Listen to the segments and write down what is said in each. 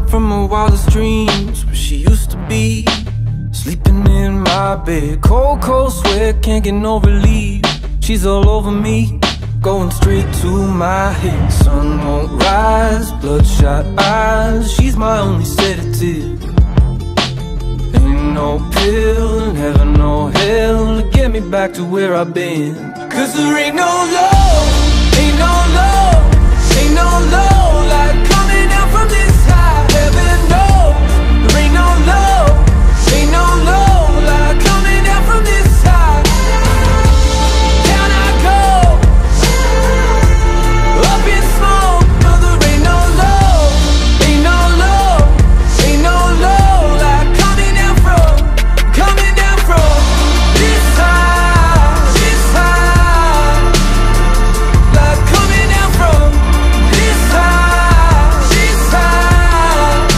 from her wildest dreams, where she used to be, sleeping in my bed. Cold, cold sweat, can't get no relief. She's all over me, going straight to my head. Sun won't rise, bloodshot eyes. She's my only sedative. Ain't no pill in heaven or hell to get me back to where I've been. Cause there ain't no love, ain't no love, ain't no love like coming down from this high. Heaven knows there ain't no love, ain't no love like coming down from this high. Down I go, up in smoke. No, there ain't no love, ain't no love, ain't no love like coming down from this high, this high. Like coming down from this high, this high.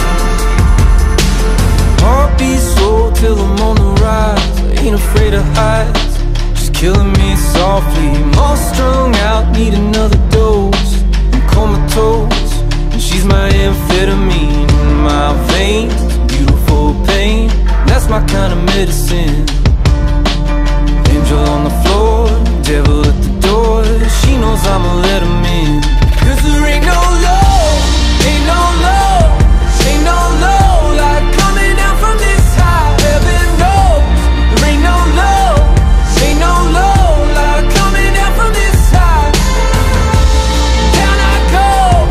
Heartbeat slow till I'm on the rise. I ain't afraid of heights, just killing me softly. I'm all strung out, need another dose. I'm comatose, and she's my amphetamine in my veins. Beautiful pain, that's my kind of medicine. Angel on the floor, devil at the door. She knows I'ma let him in. Cause there ain't no love, ain't no love, ain't no love like coming down from this high. Heaven knows there ain't no love, ain't no love like coming down from this high. Down I go,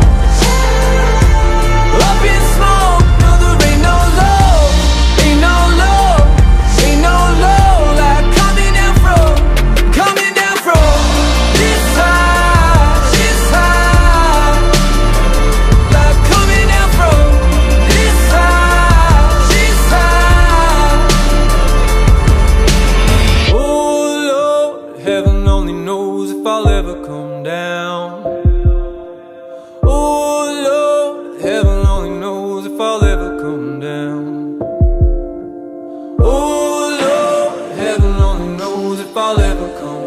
up in smoke. No, there ain't no love, ain't no love, ain't no love like coming down from this high, this high. Like coming down from this high, this high. Oh Lord, heaven only knows if I'll ever come down. Oh Lord, heaven only knows if I'll ever come down. Oh Lord, heaven only knows if I'll ever come